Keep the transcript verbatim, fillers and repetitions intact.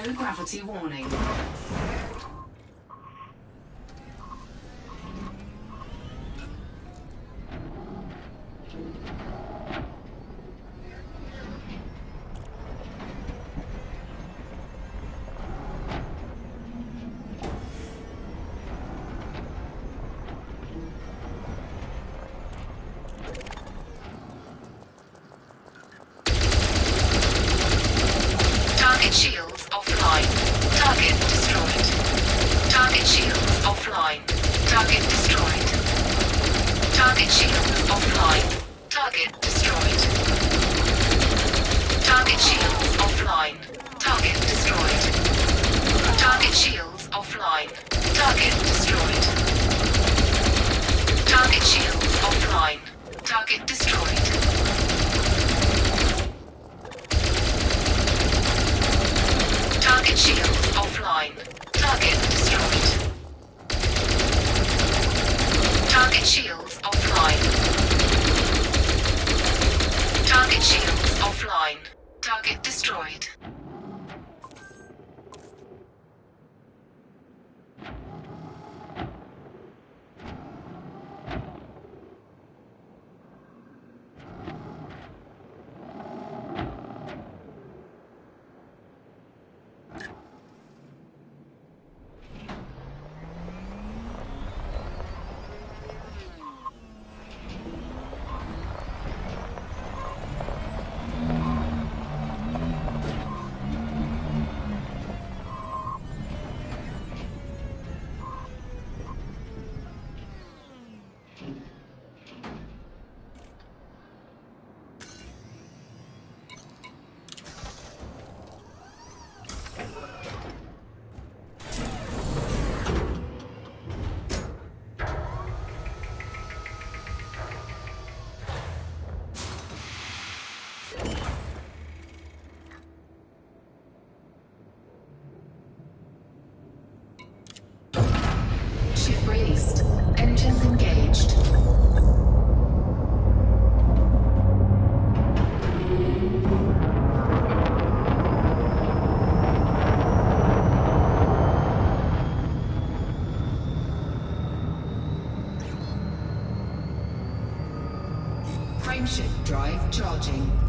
low gravity warning. Target shields offline. Target destroyed. Target shields offline. Target destroyed. Target shields offline. Target destroyed. Target shields offline. Target destroyed. Target shields offline. Target destroyed. Target shields offline. Target destroyed. Target shields offline. Target destroyed. Target shields offline. Target shields offline. Target destroyed. Ship released. Engines engaged. Frameshift drive charging.